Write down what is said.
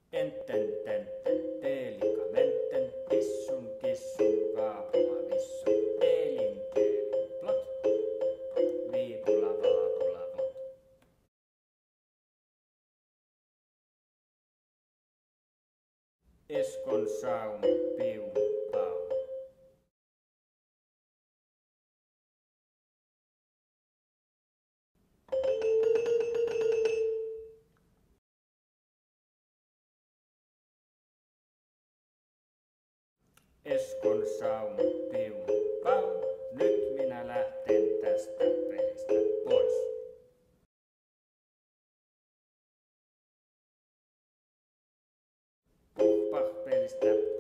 Enten, tenten, teelikamenten, kissun, kissun, vaapula, vissun, teelin, teelin, plot, viipula, vaapula, vot. Eskon saum, pium, pau. Eskon saum, pium, pau. Nyt minä lähten tästä pelistä pois. Puhpah pelistä